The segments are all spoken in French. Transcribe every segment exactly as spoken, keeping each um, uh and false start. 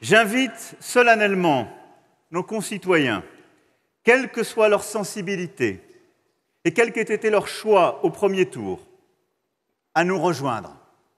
J'invite solennellement nos concitoyens, quelle que soit leur sensibilité et quel qu'ait été leur choix au premier tour, à nous rejoindre.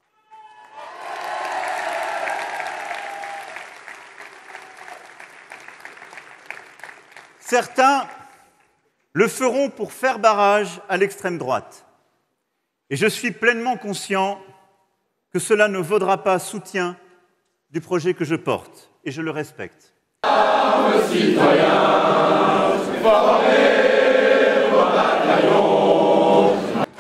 Certains le feront pour faire barrage à l'extrême droite. Et je suis pleinement conscient que cela ne vaudra pas soutien du projet que je porte, et je le respecte. Le citoyen, formé au bataillon.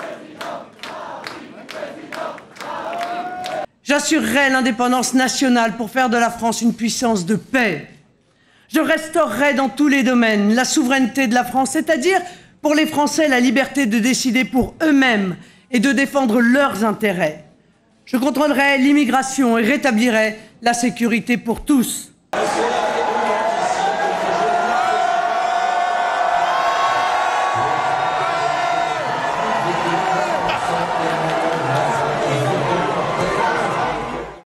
J'assurerai l'indépendance nationale pour faire de la France une puissance de paix. Je restaurerai dans tous les domaines la souveraineté de la France, c'est-à-dire pour les Français la liberté de décider pour eux-mêmes et de défendre leurs intérêts. Je contrôlerai l'immigration et rétablirai la sécurité pour tous.